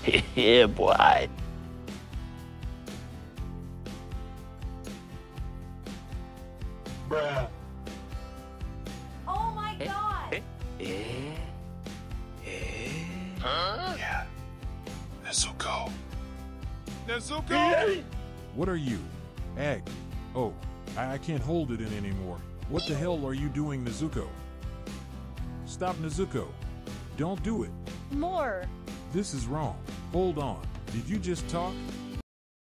Yeah, boy. Bruh. Oh my god! Huh? Yeah. Nezuko. Nezuko! What are you? Egg. Oh, I can't hold it in anymore. What the hell are you doing, Nezuko? Stop, Nezuko. Don't do it. More. This is wrong. Hold on. Did you just talk?